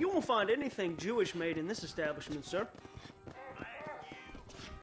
You won't find anything Jewish made in this establishment, sir.